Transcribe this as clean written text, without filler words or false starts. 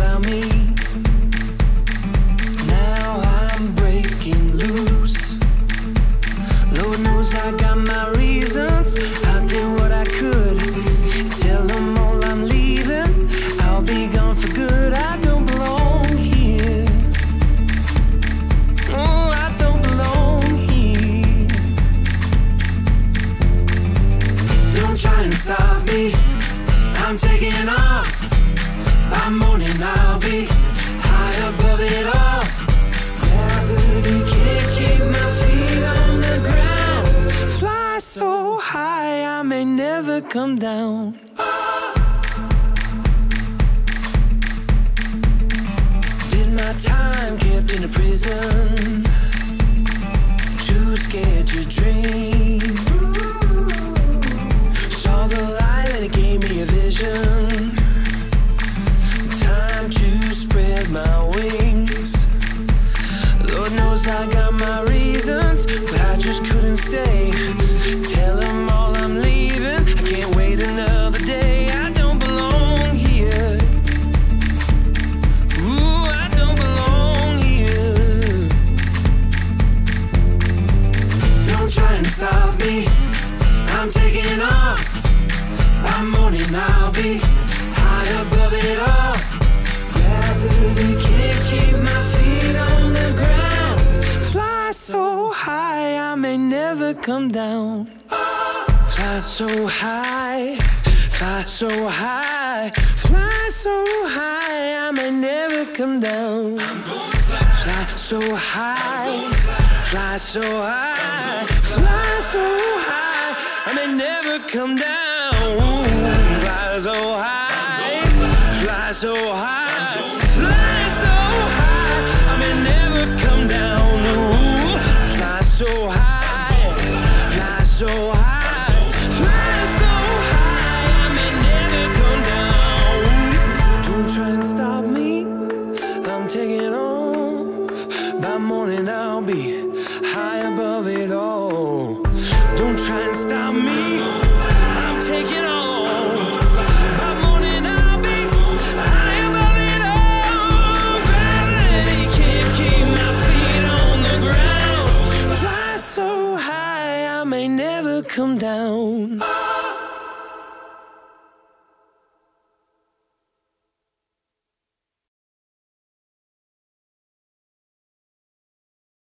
about me. Now I'm breaking loose. Lord knows I got my reasons. I did what I could. Tell them all I'm leaving. I'll be gone for good. I don't belong here. Oh, I don't belong here. Don't try and stop me. I'm taking off. By morning I'll be high above it all. Gravity can't keep my feet on the ground. Fly so high I may never come down. Did my time, kept in a prison. Too scared to dream. Saw the light and it gave me a vision. Time to spread my wings. Lord knows I got my reasons, but I just couldn't stay. Tell them all I'm leaving. I can't wait another day. I don't belong here. Ooh, I don't belong here. Don't try and stop me. I'm taking off. By morning I'll be high above it all. Gravity can't keep my feet on the ground. Fly so high I may never come down. Fly so high, fly so high, fly so high I may never come down. Fly so high, fly so high, fly so high I may never come down. Fly so high, fly so high, fly so high I may never come down. Ooh, fly so high, fly so high, fly so high I may never come down. Don't try and stop me. I'm taking off. By morning I'll be high above it all. Don't try and stop me. I'm taking off. By morning I'll be high above it all. Gravity can't keep my feet on the ground. Fly so high I may never come down.